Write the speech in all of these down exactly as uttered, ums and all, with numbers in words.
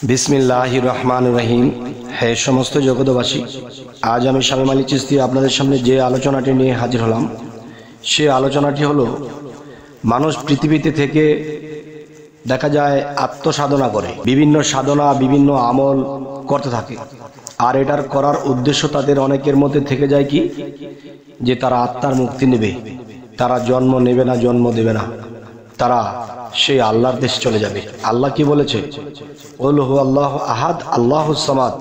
বিসমিল্লাহির রহমানির রহিম। হে সমস্ত জগৎবাসী, আজ আমি শামীম আলী চিশতি আপনাদের সামনে যে আলোচনাটি নিয়ে হাজির হলাম, সে আলোচনাটি হলো মানুষ পৃথিবীতে থেকে দেখা যায় আত্মসাধনা করে, বিভিন্ন সাধনা বিভিন্ন আমল করতে থাকে। আর এটার করার উদ্দেশ্য তাদের অনেকের মধ্যে থেকে যায় কি, যে তারা আত্মার মুক্তি নেবে, তারা জন্ম নেবে না, জন্ম দেবে না, তারা সেই আল্লাহর দেশে চলে যাবে। আল্লাহ কি বলেছে? কুল হু আল্লাহু আহাদ আল্লাহুস সামাদ।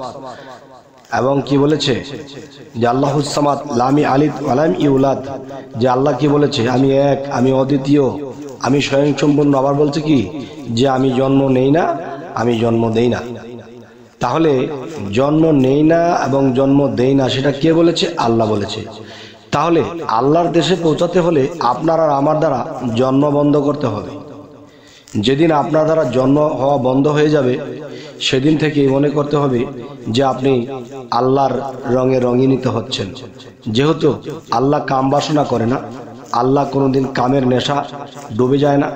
এবং কি বলেছে? যে আল্লাহুস সামাদ লাম ইয়ালিদ ওয়া লাম ইউলাদ। যে আল্লাহ কি বলেছে? আমি এক, আমি অদ্বিতীয়, আমি স্বয়ংসম্পূর্ণ। আবার বলছে কি, যে আমি জন্ম নেই না, আমি জন্ম দেই না। তাহলে জন্ম নেই না এবং জন্ম দেই না, সেটা কে বলেছে? আল্লাহ বলেছে। তাহলে আল্লাহর দেশে পৌঁছাতে হলে আপনার আর আমার দ্বারা জন্ম বন্ধ করতে হবে। যেদিন আপনার দ্বারা জন্ম হওয়া বন্ধ হয়ে যাবে, সেদিন থেকেই মনে করতে হবে যে আপনি আল্লাহর রঙে রঙিনিত হচ্ছেন। যেহেতু আল্লাহ কাম বাসনা করে না, আল্লাহ কোনোদিন কামের নেশা ডুবে যায় না।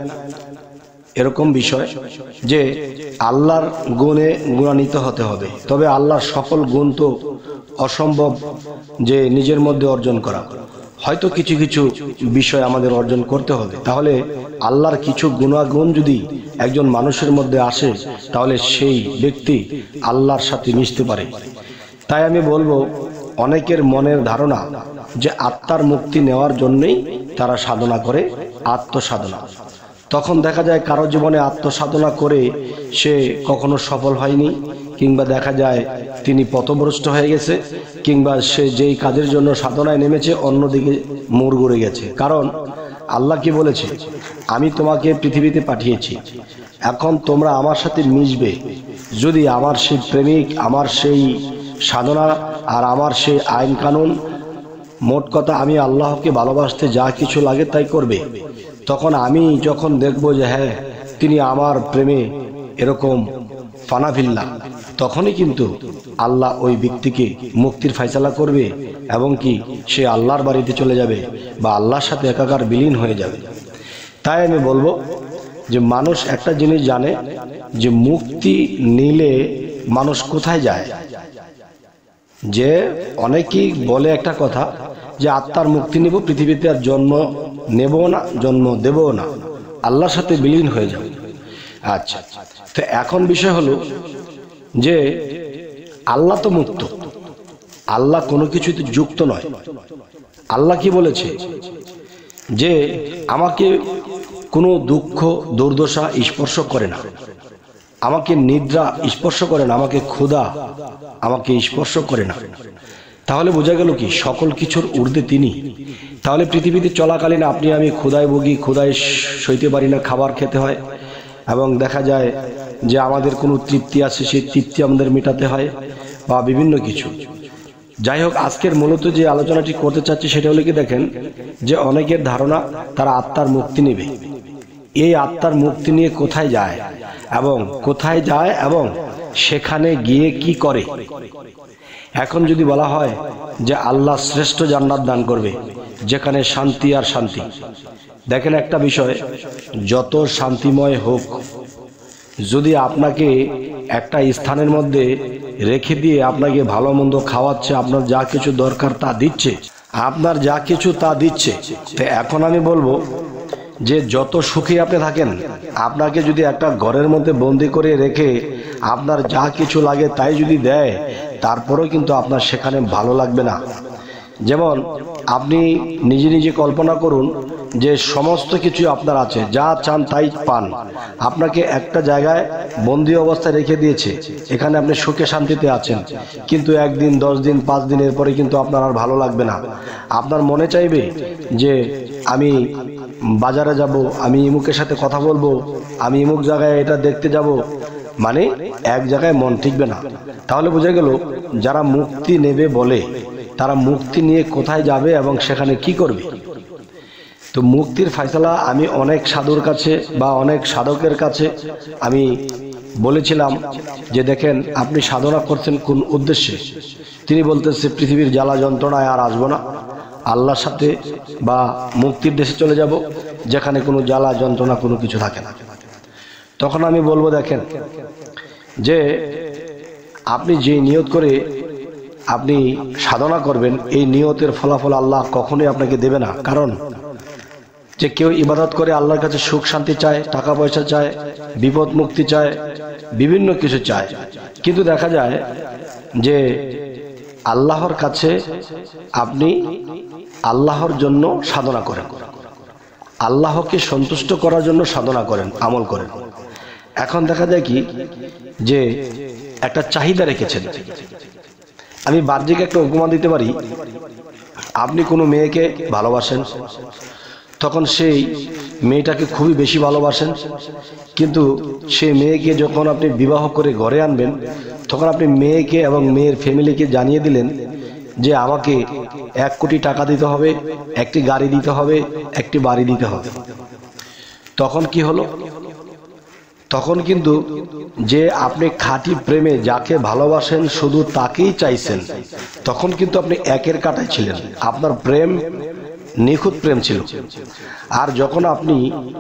এরকম বিষয় যে আল্লাহর গুণে গুণান্বিত হতে হবে। তবে আল্লাহর সকল গুণ তো অসম্ভব যে নিজের মধ্যে অর্জন করা। হয়তো কিছু কিছু বিষয় আমাদের অর্জন করতে হবে। তাহলে আল্লাহর কিছু গুণাগুণ যদি একজন মানুষের মধ্যে আসে, তাহলে সেই ব্যক্তি আল্লাহর সাথে মিশতে পারে। তাই আমি বলবো, অনেকের মনের ধারণা যে আত্মার মুক্তি নেওয়ার জন্যই তারা সাধনা করে, আত্মসাধনা। তখন দেখা যায় কারো জীবনে আত্মসাধনা করে সে কখনো সফল হয়নি, কিংবা দেখা যায় তিনি পথভ্রষ্ট হয়ে গেছে, কিংবা সে যেই কাজের জন্য সাধনায় নেমেছে অন্যদিকে মোড় ঘুরে গেছে। কারণ আল্লাহ কি বলেছে? আমি তোমাকে পৃথিবীতে পাঠিয়েছি, এখন তোমরা আমার সাথে মিশবে। যদি আমার সেই প্রেমিক, আমার সেই সাধনা আর আমার সেই আইন কানুন, মোট কথা আমি আল্লাহকে ভালোবাসতে যা কিছু লাগে তাই করবে, তখন আমি যখন দেখব যে হ্যাঁ তিনি আমার প্রেমে এরকম ফানাফিল্লা, তখনই কিন্তু আল্লাহ ওই ব্যক্তিকে মুক্তির ফয়সালা করবে এবং কি সে আল্লাহর বাড়িতে চলে যাবে বা আল্লাহর সাথে একাকার বিলীন হয়ে যাবে। তাই আমি বলবো যে মানুষ একটা জিনিস জানে, যে মুক্তি নিলে মানুষ কোথায় যায়। যে অনেকেই বলে একটা কথা, যে আত্মার মুক্তি নিব, পৃথিবীতে আর জন্ম নেব না, জন্ম দেব না, আল্লাহর সাথে বিলীন হয়ে যাব। আচ্ছা, তো এখন বিষয় হলো যে আল্লাহ তো মুক্ত, আল্লাহ কোনো কিছুতে যুক্ত নয়। আল্লাহ কি বলেছে? যে আমাকে কোনো দুঃখ দুর্দশা স্পর্শ করে না, আমাকে নিদ্রা স্পর্শ করে না, আমাকে ক্ষুধা আমাকে স্পর্শ করে না। তাহলে বোঝা গেল কি, সকল কিছুর ঊর্ধ্বে তিনি। তাহলে পৃথিবীতে চলাকালীন আপনি আমি ক্ষুধায় ভুগি, ক্ষুধায় সইতে পারি না, খাবার খেতে হয়, এবং দেখা যায় যে আমাদের কোনো তৃপ্তি আছে, সেই তৃপ্তি আমাদের মেটাতে হয়, বা বিভিন্ন কিছু। যাই হোক, আজকের মূলত যে আলোচনাটি করতে চাচ্ছি সেটা হলো কি, দেখেন যে অনেকের ধারণা তারা আত্মার মুক্তি নেবে। এই আত্মার মুক্তি নিয়ে কোথায় যায় এবং কোথায় যায় এবং সেখানে গিয়ে কি করে। এখন যদি বলা হয় যে আল্লাহ শ্রেষ্ঠ জান্নাত দান করবে, যেখানে শান্তি আর শান্তি। দেখেন একটা বিষয়, যত শান্তিময় হোক, যদি আপনাকে একটা স্থানের মধ্যে রেখে দিয়ে আপনাকে ভালো মন্দ খাওয়াচ্ছে, আপনার যা কিছু দরকার তা দিচ্ছে, আপনার যা কিছু তা দিচ্ছে, তো এখন আমি বলবো যে যত সুখী আপনি থাকেন, আপনাকে যদি একটা ঘরের মধ্যে বন্দি করে রেখে আপনার যা কিছু লাগে তাই যদি দেয়, তারপরেও কিন্তু আপনার সেখানে ভালো লাগবে না। যেমন আপনি নিজে নিজে কল্পনা করুন যে সমস্ত কিছু আপনার আছে, যা চান তাই পান, আপনাকে একটা জায়গায় বন্দি অবস্থায় রেখে দিয়েছে, এখানে আপনি সুখে শান্তিতে আছেন, কিন্তু একদিন দশ দিন পাঁচ দিনের পরে কিন্তু আপনার আর ভালো লাগবে না। আপনার মনে চাইবে যে আমি বাজারে যাব, আমি ইমুকের সাথে কথা বলবো, আমি ইমুক জায়গায় এটা দেখতে যাব, মানে এক জায়গায় মন টিকবে না। তাহলে বোঝা গেল, যারা মুক্তি নেবে বলে, তারা মুক্তি নিয়ে কোথায় যাবে এবং সেখানে কি করবে। তো মুক্তির ফয়সালা আমি অনেক সাধুর কাছে বা অনেক সাধকের কাছে আমি বলেছিলাম যে দেখেন আপনি সাধনা করছেন কোন উদ্দেশ্যে। তিনি বলতেছে পৃথিবীর জ্বালা যন্ত্রণায় আর আসবো না, আল্লাহর সাথে বা মুক্তির দেশে চলে যাব, যেখানে কোনো জ্বালা যন্ত্রণা কোনো কিছু থাকে না। তখন আমি বলবো দেখেন যে আপনি যে নিয়ত করে আপনি সাধনা করবেন, এই নিয়তের ফলাফল আল্লাহ কখনোই আপনাকে দেবে না। কারণ যে কেউ ইবাদত করে আল্লাহর কাছে সুখ শান্তি চায়, টাকা পয়সা চায়, বিপদ মুক্তি চায়, বিভিন্ন কিছু চায়, কিন্তু দেখা যায় যে আল্লাহর কাছে আপনি আল্লাহর জন্য সাধনা করেন, আল্লাহকে সন্তুষ্ট করার জন্য সাধনা করেন, আমল করেন। এখন দেখা যায় কি যে একটা চাহিদা রেখেছেন। আমি বাহ্যিক একটা উপমা দিতে পারি। আপনি কোনো মেয়েকে ভালোবাসেন, তখন সেই মেয়েটাকে খুবই বেশি ভালোবাসেন, কিন্তু সেই মেয়েকে যখন আপনি বিবাহ করে ঘরে আনবেন, তখন আপনি মেয়েকে এবং মেয়ের ফ্যামিলিকে জানিয়ে দিলেন যে আমাকে এক কোটি টাকা দিতে হবে, একটি গাড়ি দিতে হবে, একটি বাড়ি দিতে হবে। তখন কি হলো? তখন কিন্তু যে আপনি খাঁটি প্রেমে যাকে ভালোবাসেন শুধু তাকেই চাইছেন, তখন কিন্তু আপনি একের কাটায় ছিলেন, আপনার প্রেম নিখুঁত প্রেম ছিল। আর যখন আপনি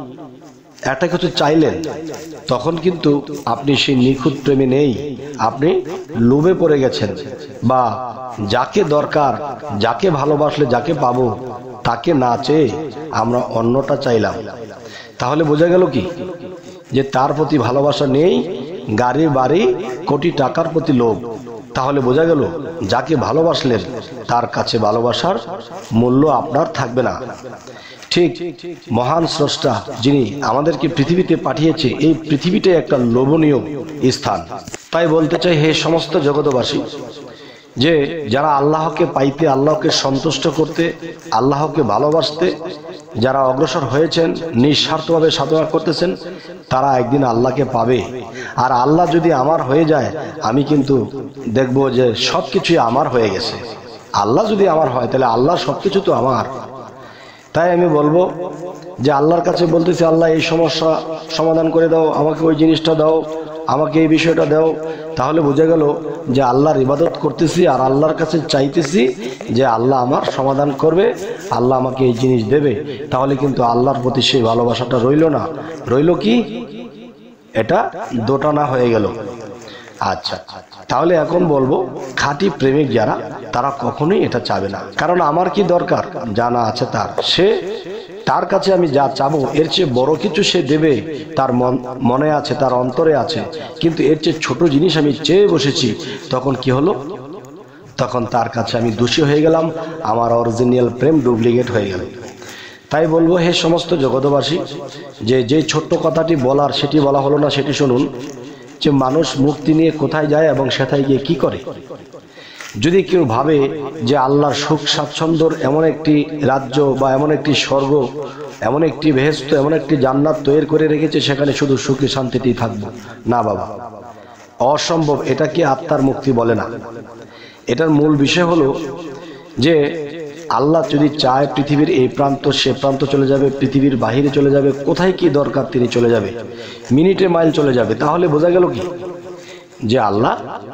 একটা কিছু চাইলেন, তখন কিন্তু আপনি সেই নিখুঁত প্রেমে নেই, আপনি লোভে পড়ে গেছেন, বা যাকে দরকার, যাকে ভালোবাসলে যাকে পাবো তাকে না চেয়ে আমরা অন্যটা চাইলাম। তাহলে বোঝা গেল কি যে তার প্রতি ভালোবাসা নেই, গাড়ি বাড়ি কোটি টাকার প্রতি লোভ। তাহলে বোঝা গেল যাকে ভালোবাসলেন তার কাছে ভালোবাসার মূল্য আপনার থাকবে না। ঠিক মহান স্রষ্টা যিনি আমাদেরকে পৃথিবীতে পাঠিয়েছে, এই পৃথিবীটাই একটা লোভনীয় স্থান। তাই বলতে চাই, হে সমস্ত জগতবাসী, যে যারা আল্লাহকে পাইতে, আল্লাহকে সন্তুষ্ট করতে, আল্লাহকে ভালোবাসতে যারা অগ্রসর হয়েছেন, নিঃস্বার্থভাবে সাধনা করতেছেন, তারা একদিন আল্লাহকে পাবে। আর আল্লাহ যদি আমার হয়ে যায়, আমি কিন্তু দেখব যে সব কিছুই আমার হয়ে গেছে। আল্লাহ যদি আমার হয়, তাহলে আল্লাহ সব কিছু তো আমার। তাই আমি বলবো যে আল্লাহর কাছে বলতেছি, আল্লাহ এই সমস্যা সমাধান করে দাও, আমাকে ওই জিনিসটা দাও, আমাকে এই বিষয়টা দাও। তাহলে বোঝা গেল যে আল্লাহর ইবাদত করতেছি আর আল্লাহর কাছে চাইতেছি যে আল্লাহ আমার সমাধান করবে, আল্লাহ আমাকে এই জিনিস দেবে। তাহলে কিন্তু আল্লাহর প্রতি সেই ভালোবাসাটা রইল না, রইল কি? এটা দোটানা হয়ে গেল। আচ্ছা, তাহলে এখন বলবো খাঁটি প্রেমিক যারা, তারা কখনোই এটা চাবে না। কারণ আমার কি দরকার, জানা আছে তার, সে তার কাছে আমি যা চাবো এর চেয়ে বড় কিছু সে দেবে, তার মন মনে আছে, তার অন্তরে আছে। কিন্তু এর চেয়ে ছোট জিনিস আমি চেয়ে বসেছি, তখন কি হলো? তখন তার কাছে আমি দোষী হয়ে গেলাম, আমার অরিজিনাল প্রেম ডুপ্লিকেট হয়ে গেল। তাই বলবো, হে সমস্ত জগতবাসী, যে যে ছোট্ট কথাটি বলার সেটি বলা হলো না, সেটি শুনুন, যে মানুষ মুক্তি নিয়ে কোথায় যায় এবং সেথায় গিয়ে কি করে। যদি কেউ ভাবে যে আল্লাহর সুখ স্বাচ্ছন্দ্যর এমন একটি রাজ্য বা এমন একটি স্বর্গ, এমন একটি বেহেশত, এমন একটি জান্নাত তৈরি করে রেখেছে, সেখানে শুধু সুখী শান্তিটি থাকবো, না বাবা, অসম্ভব। এটা কি আত্মার মুক্তি বলে না। এটার মূল বিষয় হলো যে আল্লাহ যদি চায় পৃথিবীর এই প্রান্ত সে প্রান্ত চলে যাবে, পৃথিবীর বাহিরে চলে যাবে, কোথায় কি দরকার তিনি চলে যাবে, মিনিটে মাইল চলে যাবে। তাহলে বোঝা গেল কি যে আল্লাহ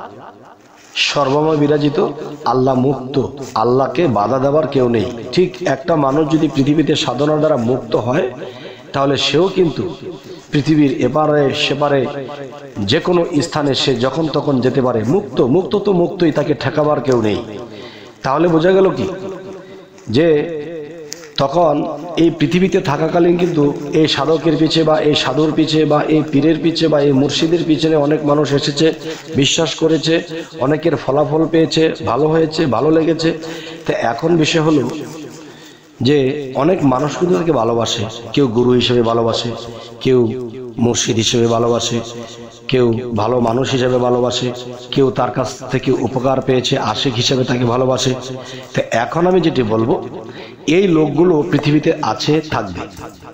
সর্বময় বিরাজিত, আল্লাহ মুক্ত, আল্লাহকে বাধা দেওয়ার কেউ নেই। ঠিক একটা মানুষ যদি পৃথিবীতে সাধনার দ্বারা মুক্ত হয়, তাহলে সেও কিন্তু পৃথিবীর এপারে সেপারে যে কোনো স্থানে সে যখন তখন যেতে পারে, মুক্ত। মুক্ত তো মুক্তই, তাকে ঠেকাবার কেউ নেই। তাহলে বোঝা গেল কি যে তখন এই পৃথিবীতে থাকাকালীন কিন্তু এই সাধকের পিছে বা এই সাধুর পিছে বা এই পীরের পিছে বা এই মুর্শিদের পিছনে অনেক মানুষ এসেছে, বিশ্বাস করেছে, অনেকের ফলাফল পেয়েছে, ভালো হয়েছে, ভালো লেগেছে। তো এখন বিষয় হলো যে অনেক মানুষ কিন্তু তাকে ভালোবাসে, কেউ গুরু হিসেবে ভালোবাসে, কেউ মুর্শিদ হিসেবে ভালোবাসে, কেউ ভালো মানুষ হিসেবে ভালোবাসে, কেউ তার কাছ থেকে উপকার পেয়েছে, আশিক হিসেবে তাকে ভালোবাসে। তো এখন আমি যেটি বলবো, এই লোকগুলো পৃথিবীতে আছে, থাকবে।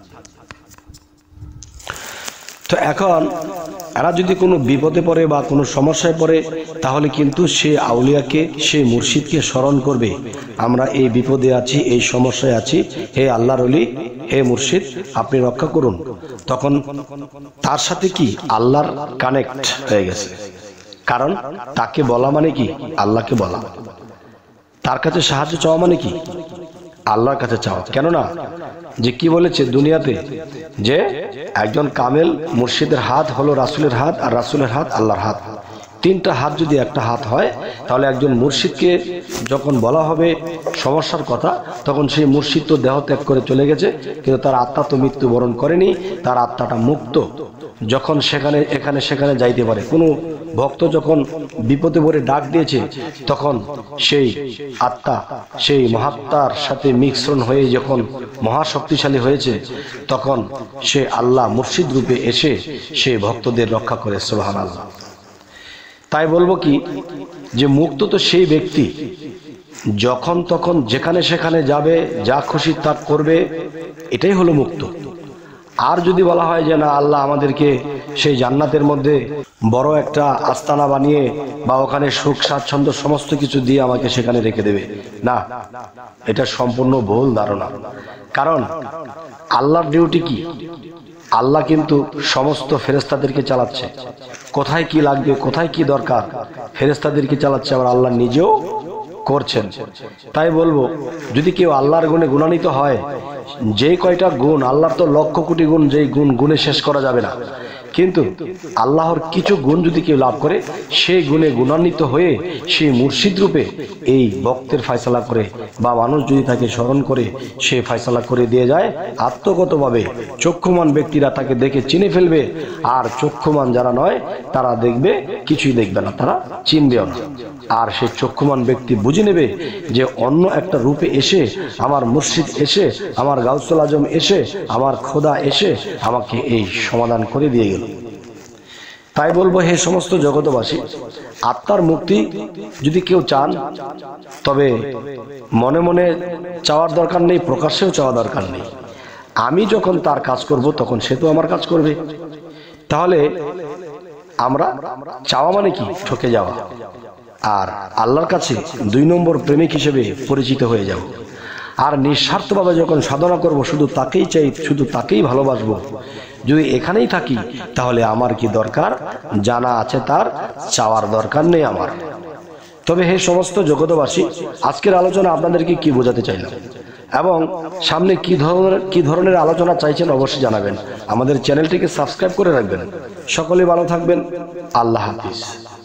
তো এখন এরা যদি কোনো বিপদে পড়ে বা কোনো সমস্যায় পড়ে, তাহলে কিন্তু সে আউলিয়াকে, সে মুর্শিদকে স্মরণ করবে, আমরা এই বিপদে আছি, এই সমস্যায় আছি, হে আল্লাহর ওলি, হে মুর্শিদ, আপনি রক্ষা করুন। তখন তার সাথে কি আল্লাহর কানেক্ট হয়ে গেছে। কারণ তাকে বলা মানে কি, আল্লাহকে বলা। তার কাছে সাহায্য চাওয়া মানে কি, আল্লাহর কাছে চাওয়া। কেননা যে কি বলেছে দুনিয়াতে যে একজন কামেল মুর্শিদের হাত হলো রাসূলের হাত, আর রাসূলের হাত আল্লাহর হাত। তিনটা হাত যদি একটা হাত হয়, তাহলে একজন মুর্শিদকে যখন বলা হবে সমস্যার কথা, তখন সেই মুর্শিদ তো দেহ ত্যাগ করে চলে গেছে, কিন্তু তার আত্মা তো মৃত্যুবরণ করেনি, তার আত্মাটা মুক্ত। যখন সেখানে এখানে সেখানে যাইতে পারে। কোনো ভক্ত যখন বিপদে পড়ে ডাক দিয়েছে, তখন সেই আত্মা সেই মহাত্মার সাথে মিশ্রণ হয়ে যখন মহাশক্তিশালী হয়েছে, তখন সে আল্লাহ মুর্শিদ রূপে এসে সে ভক্তদের রক্ষা করে। সুবহানাল্লাহ। তাই বলবো কি যে মুক্ত তো সেই ব্যক্তি যখন তখন যেখানে সেখানে যাবে, যা খুশি তা করবে, এটাই হলো মুক্ত। আর যদি বলা হয় যে না, আল্লাহ আমাদেরকে সেই জান্নাতের মধ্যে বড় একটা আস্তানা বানিয়ে বা ওখানে সুখ স্বাচ্ছন্দ্য সমস্ত কিছু দিয়ে আমাকে সেখানে রেখে দেবে, না, এটা সম্পূর্ণ ভুল ধারণা। কারণ আল্লাহর ডিউটি কি? আল্লাহ কিন্তু সমস্ত ফেরেশতাদেরকে চালাচ্ছে। কোথায় কি লাগবে, কোথায় কি দরকার, ফেরেশতাদেরকে চালাচ্ছে, আবার আল্লাহ নিজেও করছেন। তাই বলবো, যদি কেউ আল্লাহর গুণে গুণান্বিত হয়, যে কয়টা গুণ, আল্লাহর তো লক্ষ কোটি গুণ, যেই গুণ গুণে শেষ করা যাবে না, কিন্তু আল্লাহর কিছু গুণ যদি কেউ লাভ করে, সেই গুণে গুণান্বিত হয়ে সেই মুর্শিদ রূপে এই ভক্তের ফয়সালা করে, বা মানুষ যদি তাকে স্মরণ করে সে ফয়সালা করে দিয়ে যায়, আত্মগতভাবে চক্ষুমান ব্যক্তিরা তাকে দেখে চিনে ফেলবে, আর চক্ষুমান যারা নয় তারা দেখবে কিছুই দেখবে না, তারা চিনবেও না। আর সেই চক্ষুমান ব্যক্তি বুঝে নেবে যে অন্য একটা রূপে এসে, আমার মুর্শিদ এসে, আমার গাউসুল আজম এসে, আমার খোদা এসে আমাকে এই সমাধান করে দিয়ে গেল। তাই বলবো, হে সমস্ত জগতবাসী, আত্মার মুক্তি যদি কেউ চান, তবে মনে মনে চাওয়ার দরকার নেই, প্রকাশ্যেও চাওয়া দরকার নেই। আমি যখন তার কাজ করব, তখন সে তো আমার কাজ করবে। তাহলে আমরা চাওয়া মানে কি? ঠকে যাওয়া। আর আল্লাহর কাছে দুই নম্বর প্রেমিক হিসেবে পরিচিত হয়ে যাব। আর নিঃস্বার্থভাবে যখন সাধনা করব, শুধু তাকেই চাই, শুধু তাকেই ভালোবাসবো, যদি এখানেই থাকি, তাহলে আমার কি দরকার? জানা আছে তার, চাওয়ার দরকার নেই আমার। তবে হে সমস্ত জগতবাসী, আজকের আলোচনা আপনাদেরকে কি বোঝাতে চাইলাম, এবং সামনে কি ধরনের কি ধরনের আলোচনা চাইছেন অবশ্যই জানাবেন। আমাদের চ্যানেলটিকে সাবস্ক্রাইব করে রাখবেন। সকলে ভালো থাকবেন। আল্লাহ হাফিজ।